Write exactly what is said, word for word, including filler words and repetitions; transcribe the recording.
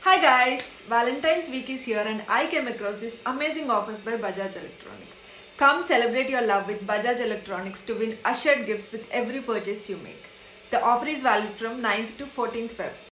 Hi guys, Valentine's week is here and I came across these amazing offers by Bajaj Electronics. Come celebrate your love with Bajaj Electronics to win assured gifts with every purchase you make. The offer is valid from ninth to fourteenth February.